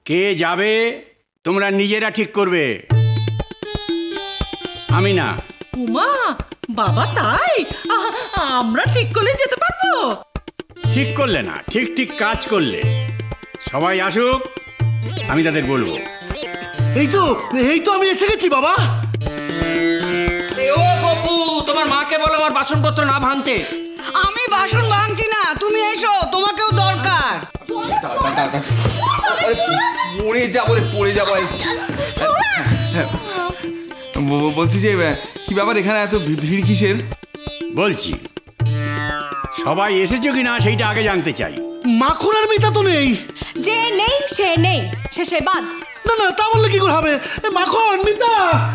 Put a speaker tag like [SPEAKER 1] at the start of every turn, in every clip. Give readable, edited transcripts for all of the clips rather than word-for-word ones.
[SPEAKER 1] কে যাবে তোমরা নিজেরা ঠিক করবে, আমি না।
[SPEAKER 2] উমা বাবা, তাই আমরা ঠিক করলে যেতে পারবো?
[SPEAKER 1] ঠিক করলে না, ঠিক ঠিক কাজ করলে। সবাই আসুক, আমি তাদের বলবো।
[SPEAKER 3] এই তো আমি এসে গেছি বাবা।
[SPEAKER 4] ও বাবু, তোমার মাকে বলো আমার বাসনপত্র না ভাঙতে।
[SPEAKER 2] আমি বাসন ভাঙছি না, তুমি এসো, তোমাকেও দরকার।
[SPEAKER 5] পড়ে যাবো। বলছি যে কি ব্যাপার, এখানে এত ভিড় কিসের?
[SPEAKER 1] বলছি, সবাই এসেছো কিনা সেইটা আগে জানতে চাই।
[SPEAKER 3] মাখন আর মিতা তো নেই।
[SPEAKER 6] যে নেই সে নেই, সে বাদ।
[SPEAKER 3] না তা বললে কি করে হবে? মাখন, মিতা,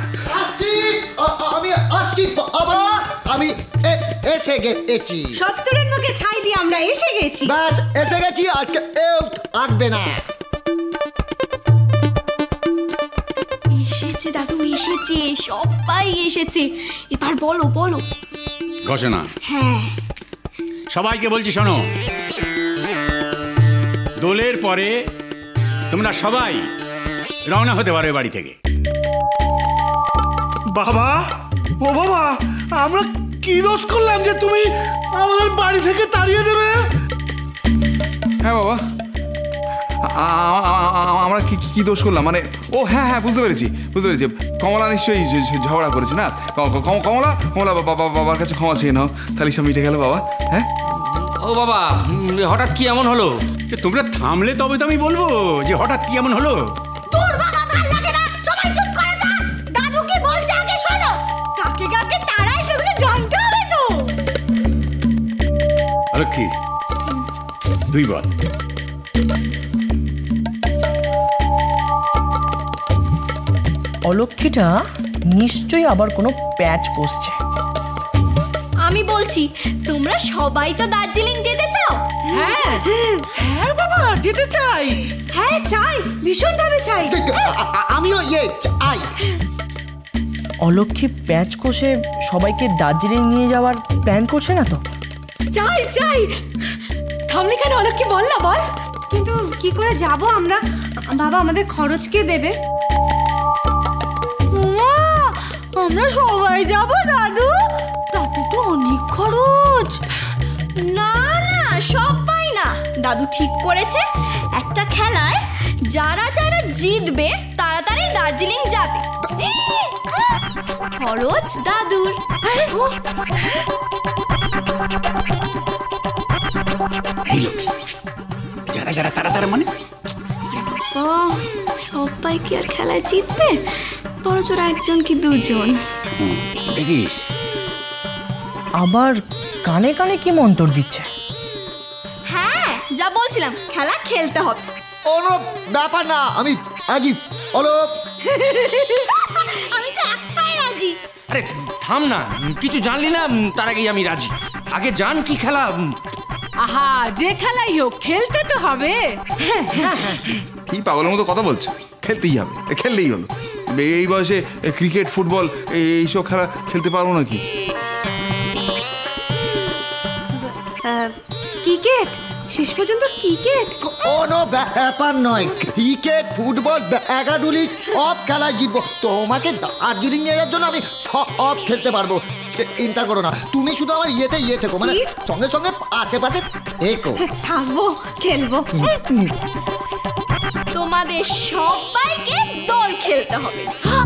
[SPEAKER 7] আমি আসছি বাবা, আমি এসে গেছি।
[SPEAKER 6] 70-এর মুখে ছাই দিয়ে আমরা এসে গেছি।
[SPEAKER 7] বাস এসে গেছি, আর কেউ থাকবে না।
[SPEAKER 6] এসেছে দাদু, এসেছে, সবাই এসেছে। এবার বলো বলো
[SPEAKER 1] ঘোষণা।
[SPEAKER 6] হ্যাঁ,
[SPEAKER 1] সবাইকে বলছি, শোনো, দোলের পরে তোমরা সবাই রওনা হতে পারো বাড়ি থেকে।
[SPEAKER 3] বাবা, ও বাবা, আমরা কি দোষ করলাম যে তুমি আমাদের বাড়ি থেকে তাড়িয়ে দেবে?
[SPEAKER 5] হ্যাঁ বাবা, আমরা কি দোষ করলাম? মানে ও হ্যাঁ, বুঝতে পেরেছি। কমলা নিশ্চয়ই ঝগড়া করেছে না? কমলা বাবার কাছে ক্ষমা চেয়ে নাও, তাহলে সব মিটে গেল বাবা। হ্যাঁ
[SPEAKER 4] ও বাবা, হঠাৎ কি এমন হলো?
[SPEAKER 1] তোমরা থামলে তবে তো আমি বলবো যে হঠাৎ কি এমন হলো।
[SPEAKER 6] তোর বাবা ভাল লাগে না, সবাই চুপ করে দাও। দাদু কি বলছে আগে শোনো। কাকে কাকে তাড়ায় সেগুলো জানতে হবে তো।
[SPEAKER 1] লক্ষ্মী, তুই বল।
[SPEAKER 2] অলক্ষীটা নিশ্চয়ই আবার কোনো প্যাচ কষছে।
[SPEAKER 6] আমি বলছি, তোমরা সবাই তো দার্জিলিং যেতে চাও?
[SPEAKER 2] হ্যাঁ হ্যাঁ বাবা, যেতে চাই।
[SPEAKER 6] হ্যাঁ চাই, ভীষণ ভাবে চাই।
[SPEAKER 7] আমিও চাই।
[SPEAKER 2] অলক্ষী প্যাচ কষে সবাইকে দার্জিলিং নিয়ে যাওয়ার প্ল্যান করছে না তো?
[SPEAKER 6] চাই চাই। থামলে কেন অলক্ষী, বল না বল। কিন্তু কি করে যাব আমরা? বাবা আমাদের খরচ কে দেবে? আমরা সবাই যাব দাদু, তাতে তো অনেক খরচ। না না, সবাই না। দাদু ঠিক করেছে, একটা খেলায় যারা যারা জিতবে তাড়াতাড়ি দার্জিলিং যাবে। খরচ দাদুর।
[SPEAKER 1] যারা যারা তারা মানে
[SPEAKER 6] সবাই কি আর খেলায় জিতবে? বড়জোর একজন কি দুজন।
[SPEAKER 1] দেখিস
[SPEAKER 2] আবার কানে কানে কি মন্তর দিচ্ছে।
[SPEAKER 6] হ্যাঁ, যা বলছিলাম, খেলা খেলতে হবে।
[SPEAKER 7] কোনো ব্যাপার না, আমি রাজি। অলপ,
[SPEAKER 6] আমি তো একটাই রাজি।
[SPEAKER 4] আরে থাম না, কিছু জানলি না তার আগেই আমি রাজি। আগে জান কি খেলা।
[SPEAKER 2] আহা, যে খেলাই হোক খেলতে তো হবে।
[SPEAKER 5] কি পাগলের মতো কথা বলছো? খেলতেই হবে, খেললেই হলো। এই বয়সে ক্রিকেট, ফুটবল এইসব খেলা খেলতে পারবো নাকি?
[SPEAKER 6] ক্রিকেট শেষ পর্যন্ত ক্রিকেট
[SPEAKER 7] কোনো ব্যাপার নয়। ক্রিকেট, ফুটবল, ব্যাগাডুলি সব খেলা জিতবো। তোমাকে দার্জিলিং নিয়ে যাওয়ার জন্য আমি সব খেলতে পারবো, চিন্তা করো না। তুমি শুধু আমার ইয়ে থেকো, মানে সঙ্গে সঙ্গে আশেপাশে থেকো।
[SPEAKER 6] থাকবো, খেলবো। তোমাদের সবাইকে দল খেলতে হবে।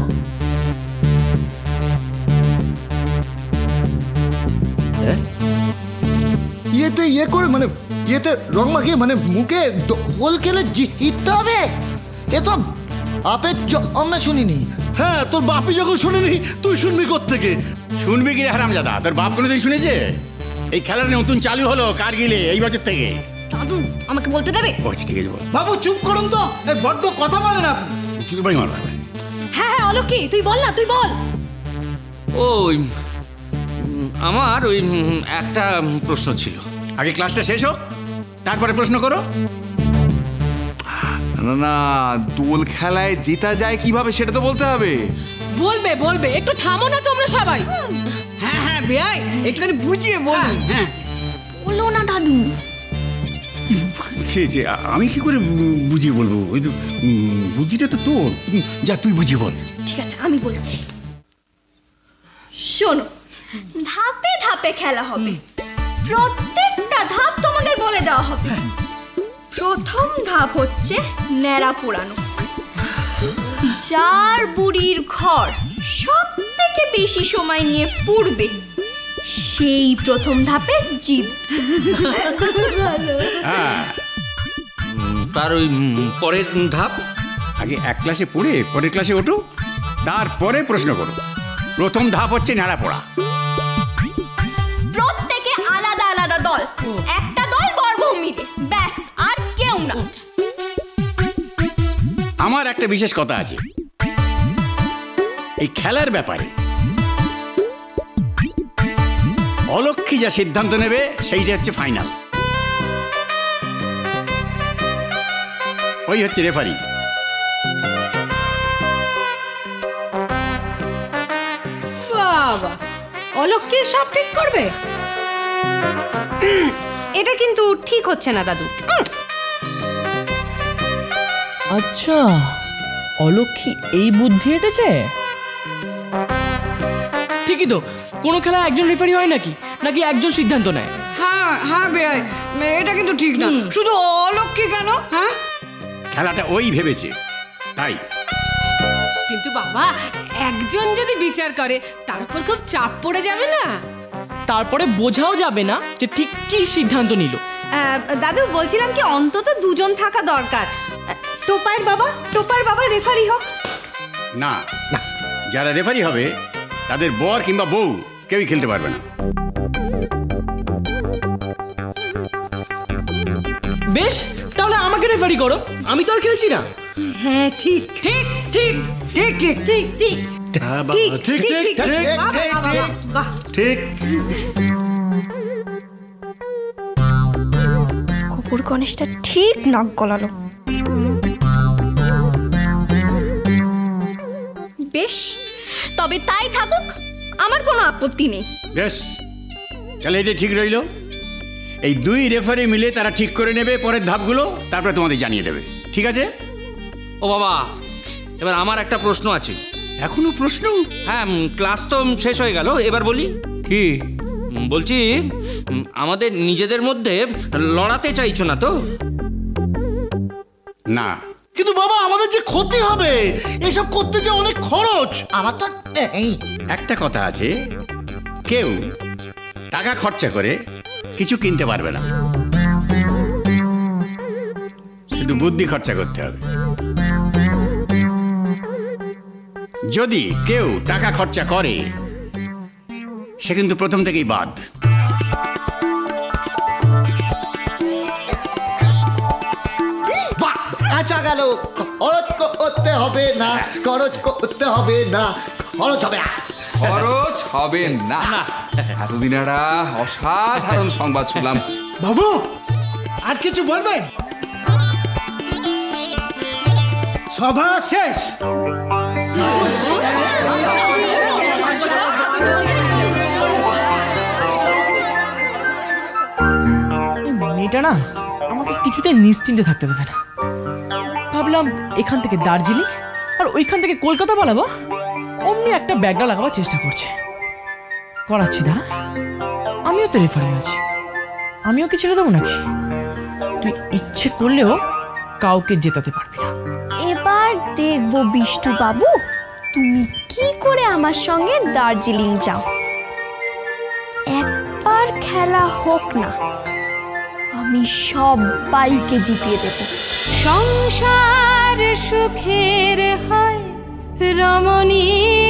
[SPEAKER 7] ইয়েতে ইয়ে করে, মানে ইয়েতে রং মাখিয়ে, মানে মুখে দোল খেলে জিততে হবে? এ তো আপের জন্মে শুনিনি।
[SPEAKER 3] হ্যাঁ, তোর বাপি যখন শুনেনি তুই শুনবি কোত্থেকে?
[SPEAKER 1] শুনবি কি রে হারামজাদা? তোর বাপ কোনোদিন শুনেছে? এই খেলাটা নতুন চালু হলো কারগিলে এই বছর থেকে।
[SPEAKER 6] দাদু আমাকে বলতে দেবে?
[SPEAKER 1] বলছি, ঠিক আছে বল।
[SPEAKER 7] বাবু চুপ করুন তো, বড্ড কথা বলেন আপনি।
[SPEAKER 1] শুধু বাড়ি মারবে।
[SPEAKER 6] হ্যাঁ অলক্ষী, তুই বল না, তুই বল।
[SPEAKER 4] ওই আমার ওই একটা প্রশ্ন ছিল।
[SPEAKER 1] আগে ক্লাসটা শেষ হোক, তারপরে প্রশ্ন করো।
[SPEAKER 5] না না, দোল খেলায় জেতা যায় কিভাবে সেটা তো বলতে হবে।
[SPEAKER 2] বলবে, একটু থামো না তোমরা সবাই। হ্যাঁ হ্যাঁ বেয়াই, একটুখানি বুঝিয়ে বল। হ্যাঁ
[SPEAKER 6] বলো না দাদু।
[SPEAKER 1] খেয়েছে, আমি কি করে বুঝিয়ে বলবো? ওই তো বুদ্ধিটা তো তোর, যা তুই বুঝিয়ে বল।
[SPEAKER 6] ঠিক আছে, আমি বলছি। শোনো, ধাপে ধাপে খেলা হবে, প্রত্যেকটা ধাপ তোমাদের বলে দেওয়া হবে। প্রথম ধাপ হচ্ছে ন্যাড়া পোড়ানো। যার বুড়ির ঘর সব থেকে বেশি সময় নিয়ে পুড়বে সেই প্রথম ধাপে জিত।
[SPEAKER 4] তার ওই পরের ধাপ?
[SPEAKER 1] আগে এক ক্লাসে পড়ে পরের ক্লাসে ওঠো, তারপরে প্রশ্ন করো। প্রথম ধাপ হচ্ছে নাড়া পড়া।
[SPEAKER 6] প্রত্যেকে আলাদা আলাদা দল, একটা দল বর্গমিলে, ব্যাস, আর কেউ না।
[SPEAKER 1] আমার একটা বিশেষ কথা আছে এই খেলার ব্যাপারে। অলক্ষী যা সিদ্ধান্ত নেবে সেইটা হচ্ছে ফাইনাল। ওই হচ্ছে রেফারি।
[SPEAKER 8] বাবা, অলক্ষী সব ঠিক করবে? এটা কিন্তু ঠিক হচ্ছে না দাদু।
[SPEAKER 2] আচ্ছা, অলক্ষী এই বুদ্ধি এঁটেছে? ঠিকই তো, কোনো খেলা একজন রেফারি হয় নাকি নাকি একজন সিদ্ধান্ত নেয়?
[SPEAKER 8] হ্যাঁ হ্যাঁ বেয়াই, এটা কিন্তু ঠিক না। শুধু অলক্ষী কেন? হ্যাঁ,
[SPEAKER 1] খেলাটা ওই ভেবেছে তাই।
[SPEAKER 9] কিন্তু বাবা, একজন যদি বিচার করে তার উপর খুব চাপ পড়ে যাবে না?
[SPEAKER 2] তারপরে বোঝাও যাবে না যে ঠিক কি সিদ্ধান্ত নিল।
[SPEAKER 8] দাদু বলছিলাম কি অন্তত দুজন থাকা দরকার। টোপার বাবা রেফারি হোক।
[SPEAKER 1] না, যারা রেফারি হবে তাদের বর কিংবা বউ কেউই খেলতে পারবে না।
[SPEAKER 2] বেশ, তাহলে আমাকে রেফারি করো, আমি তো আর খেলছি না।
[SPEAKER 8] হ্যাঁ, ঠিক ঠিক ঠিক ঠিক ঠিক ঠিক ঠিক ঠিক ঠিক ঠিক।
[SPEAKER 6] কুকুর গণেশটা ঠিক নাক গলালো। বেশ, তবে তাই থাকুক, আমার কোনো আপত্তি নেই।
[SPEAKER 1] বেশ, তাহলে এটা ঠিক রইল। এই দুই রেফারি মিলে তারা ঠিক করে নেবে পরের ধাপগুলো, তারপরে তোমাদের জানিয়ে দেবে। ঠিক আছে?
[SPEAKER 4] ও বাবা, এবার আমার একটা প্রশ্ন আছে।
[SPEAKER 1] এখনো প্রশ্ন?
[SPEAKER 4] হ্যাঁ, ক্লাস তো শেষ হয়ে গেল, এবার বলি।
[SPEAKER 5] কি
[SPEAKER 4] বলছি, আমাদের নিজেদের মধ্যে লড়াতে চাইছো না তো?
[SPEAKER 1] না।
[SPEAKER 3] কিন্তু বাবা, আমাদের যে ক্ষতি হবে, এসব করতে যে অনেক খরচ।
[SPEAKER 7] আমার তো এই
[SPEAKER 1] একটা কথা আছে, কেউ টাকা খরচা করে কিছু কিনতে পারবে না, শুধু বুদ্ধি খরচা করতে হবে। যদি কেউ টাকা খরচা করে সে কিন্তু প্রথম থেকেই বাদ।
[SPEAKER 7] আচ্ছা গেল, খরচ করতে হবে না, খরচ করতে হবে না, খরচ হবে না,
[SPEAKER 5] খরচ হবে না। এতদিন একটা অসাধারণ সংবাদ শুনলাম।
[SPEAKER 3] বাবু, আর কিছু বলবেন? সভা শেষ।
[SPEAKER 2] মেয়েটা না আমাকে কিছুতে নিশ্চিন্তে থাকতে দেবে না। ভাবলাম এখান থেকে দার্জিলিং আর ওইখান থেকে কলকাতা পালাবো, অমনি একটা ব্যাগটা লাগাবার চেষ্টা করছে। করাচ্ছি, দাঁড়া, আমিও তো রেফারি আছি, আমিও কি ছেড়ে দেবো নাকি? তুই ইচ্ছে করলেও কাউকে জেতাতে পারবি না।
[SPEAKER 6] এবার দেখবো বিষ্টু বাবু, তুমি কি করে আমার সঙ্গে দার্জিলিং যাও। একবার খেলা হোক না, আমি সবাইকে জিতিয়ে দেব।
[SPEAKER 8] সংসার সুখের হয় রমণী